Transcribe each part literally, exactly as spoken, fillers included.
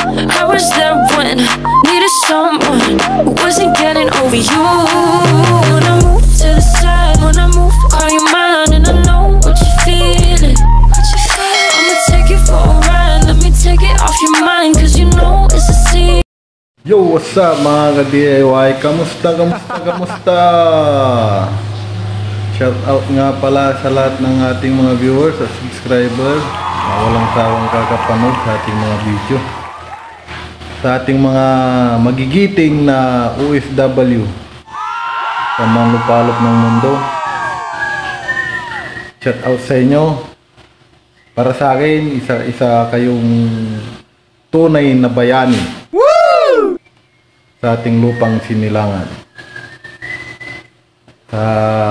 I was there when needed someone who wasn't getting over you. When I move to the side, when I move, call you mine, and I know what you're feeling. What you feeling? I'ma take it for a ride. Let me take it off your mind, cause you know it's a scene. Yo, what's up mga ka-D I Y? Kamusta, kamusta, kamusta? Shout out nga pala sa lahat ng ating mga viewers at subscribers na walang sawang kakapanood sa ating mga video. Sa ating mga magigiting na O F W sa mga lupalop ng mundo. Shout out sa inyo. Para sa akin, isa-isa kayong tunay na bayani sa ating lupang sinilangan. Sa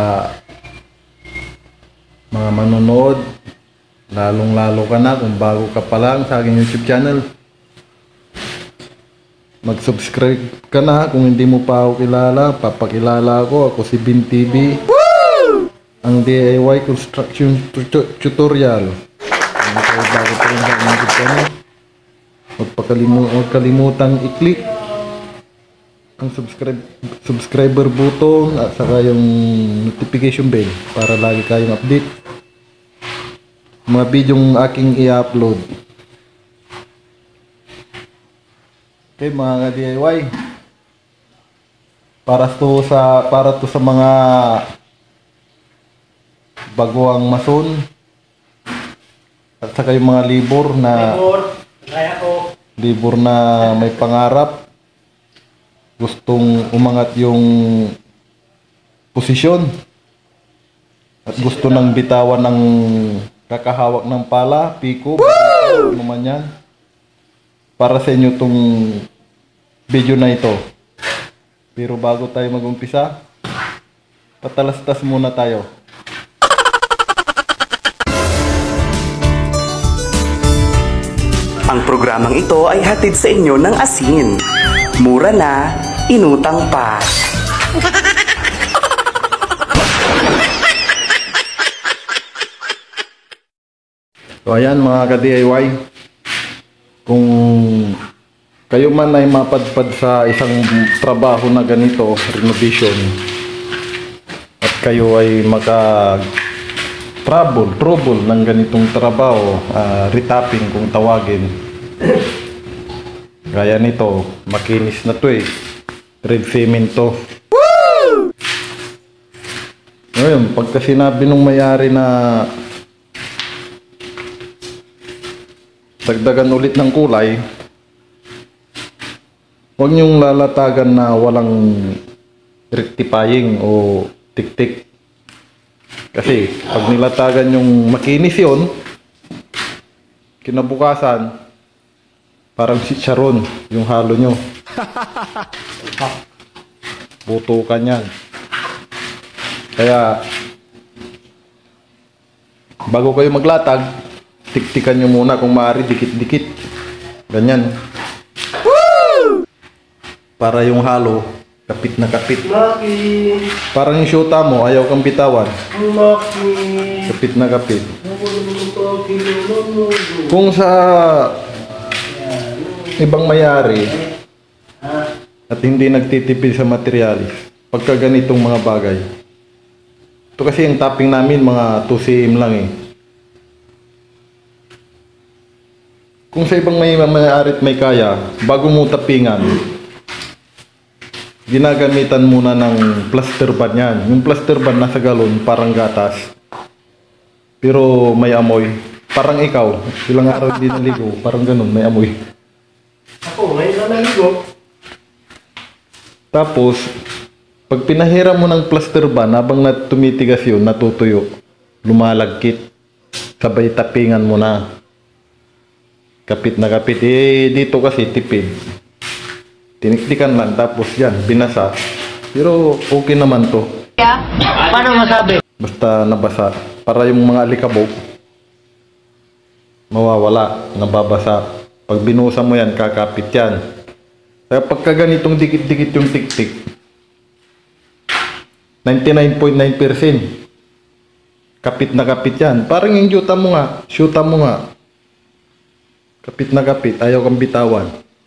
mga manonood, lalong lalo ka na kung bago ka pa lang sa aking YouTube channel, mag-subscribe ka na. Kung hindi mo pa ako kilala, papakilala ako. Ako si Bin T V, ang D I Y construction tutorial. Kung ikaw bago pa rin sa aking YouTube channel, huwag kalimutang i-click ang subscribe subscriber button at saka yung notification bell para lagi kayong update mga bidyong aking i-upload. Okay mga D I Y, para to sa para to sa mga baguang mason at saka yung mga libor na libor, libor na may pangarap, gustong umangat yung posisyon at gusto nang bitawan ng kakahawak ng pala, piko, ano naman yan. Para sa inyo tong video na ito. Pero bago tayo mag-umpisa, patalastas muna tayo. Ang programang ito ay hatid sa inyo ng Asin. Mura na, inutang pa. So ayan mga ka-D I Y, kung kayo man ay mapadpad sa isang trabaho na ganito, renovation, at kayo ay maka trouble, trouble ng ganitong trabaho, uh, retapping kung tawagin. Gaya nito, makinis na to eh. Red cement to. Woo! Ngayon, pagka sinabi nung may-ari na dagdagan ulit ng kulay, huwag niyong lalatagan na walang rectifying o tik-tik. Kasi pag nilatagan yung makinis yun, kinabukasan parang si Sharon yung halo nyo. Butukan yan. Kaya bago kayo maglatag, tiktikan nyo muna kung maaari, dikit-dikit. Ganyan. Woo! Para yung halo kapit na kapit. Parang yung syota mo, ayaw kang bitawan. Kapit na kapit. Kung sa ibang may-ari at hindi nagtitipid sa materialis, pagka ganitong mga bagay, ito kasi yung topping namin mga two C M lang eh. Kung sa ibang may may-ari at may kaya, bago mo tapingan, ginagamitan muna ng plaster band yan. Yung plaster band nasa galon, parang gatas, pero may amoy. Parang ikaw, ilang araw din naligo, parang ganun, may amoy. Ako, ngayon na naligo. Tapos, pag pinahiram mo ng plaster band, habang tumitigas yun, natutuyo, lumalagkit, sabay tapingan mo na. Kapit na kapit. Eh, dito kasi tipid. Tiniktikan lang, tapos yan, binasa. Pero okay naman to. Paano masabi? Basta nabasa. Para yung mga alikabok, mawawala, nababasa. Pag binusa mo yan, kakapit yan. Kaya pagka ganitong dikit-dikit yung tik-tik, ninety-nine point nine percent kapit na kapit yan. Parang yung syuta mo nga, syuta mo nga. Kapit na kapit, ayaw kang bitawan.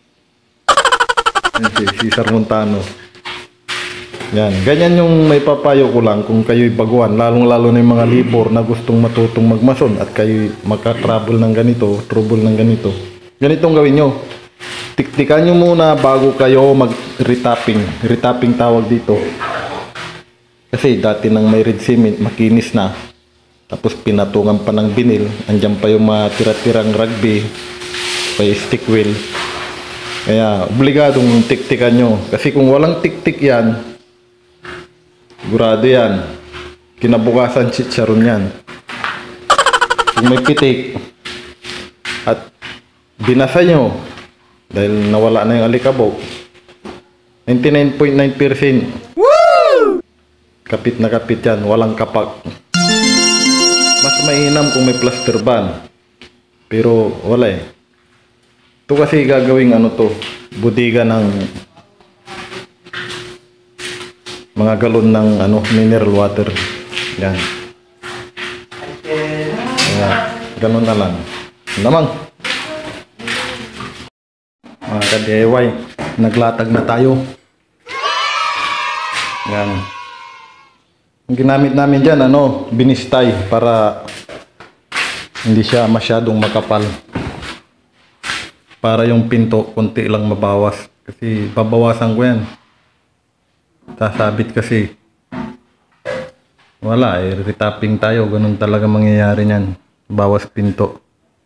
Yan si Cesar Montano. Yan, ganyan yung may papayo ko lang kung kayo'y baguhan, lalong lalo na yung mga libor na gustong matutong magmason at kayo'y magka-trouble ng ganito, trouble ng ganito. Ganitong gawin nyo. Tiktikan nyo muna bago kayo mag-retapping. Retapping tawag dito. Kasi dati nang may red cement, makinis na. Tapos pinatungan pa ng binil, andyan pa yung mga tira-tirang rugby, pa stick wheel. Kaya obligadong tiktikan nyo. Kasi kung walang tiktik yan, sigurado yan, kinabukasan chicharon yan. Kung may pitik at binasa nyo dahil nawala na yung alikabok, ninety-nine point nine percent kapit na kapit yan, walang kapak. Mas mainam kung may plaster band, pero wala eh. Ito kasi gagawing ano to, budiga ng mga galon ng ano, mineral water. Yan. Kaya, ganun na lang. Namang mga ka-D I Y, naglatag na tayo. Yan. Ang ginamit namin dyan, ano, binistay para hindi siya masyadong makapal. Para yung pinto, konti lang mabawas. Kasi babawasan ko yan. Sasabit kasi. Wala eh, retapping tayo. Ganun talaga mangyayari niyan. Bawas pinto.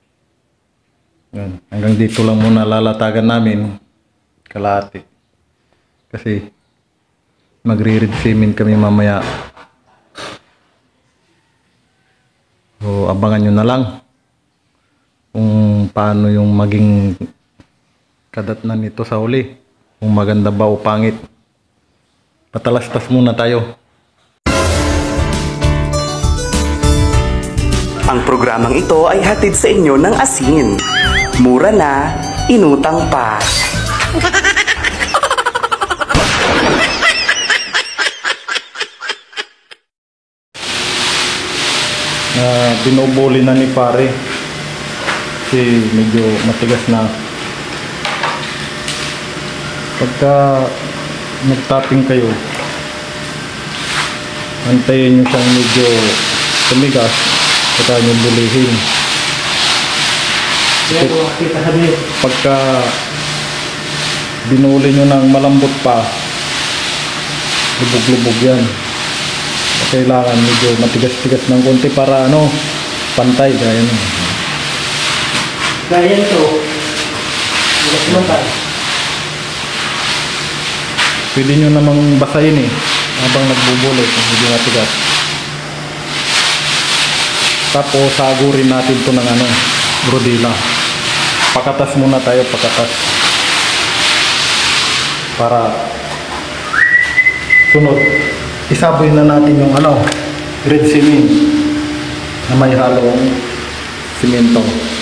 Yan. Hanggang dito lang muna lalatagan namin. Kalahati. Kasi magre-red cement kami mamaya. So, abangan nyo na lang kung paano yung maging kadatnan nito sa uli. Kung maganda ba o pangit. Patalastas muna tayo. Ang programang ito ay hatid sa inyo ng Asin. Mura na, inutang pa. Uh, binubuli na ni pare kasi medyo matigas na. Pagka nag-tapping kayo, antayin nyo siyang medyo tumigas at nyo bulihin. Pagka binuli nyo ng malambot pa, lubog-lubog yan. Kailangan medyo matigas-tigas ng konti para ano, pantay gaya nyo. Gaya ito. Bigas naman tayo. Pwede nyo namang basahin eh habang nagbubulo kung medyo matigas. Tapos sagurin natin to ng ano, brodila. Pakatas muna tayo, pakatas. Para sunod, isaboy na natin yung ano, red cement na may halong simento.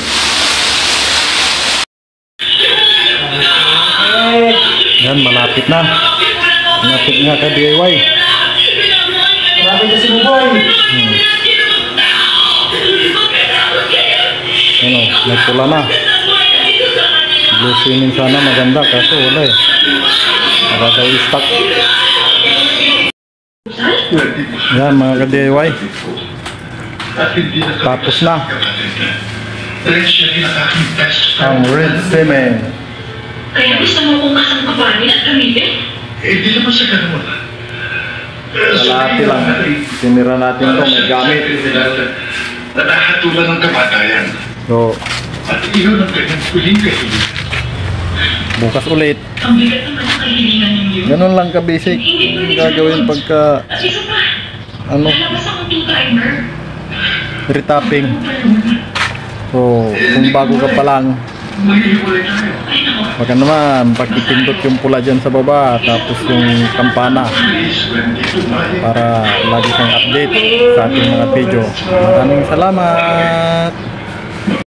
Yan, malapit na. Malapit nga ka D I Y. Malapit na si Buboy. Hmm. Ano, may pula na. Blue cement sana maganda kaso wala eh. Nakagaw stock. Yan mga ka-D I Y. Tapos na ang red cement. Kaya gusto mo kong kasangkapanin at gamitin? Eh, di naman sa ganun. Kalahati lang. Tinira natin to, may gamit. Natahatulan ng kamatayan. So, At iyon ang kanyang huling kahilingan. bukas ulit. Ang bigat naman ang kahilingan ninyo. Ganun lang ka-basic. Yung gagawin pagka At isa pa, ano, lalabas akong two-timer. retapping. So, kung bago ka pa lang, Maghihiwalay tayo. Ay nako, baka naman pakipindot yung pula dyan sa baba, tapos yung kampana Please, when dito tayo. para lagi kang update sa ating mga video. Maraming salamat!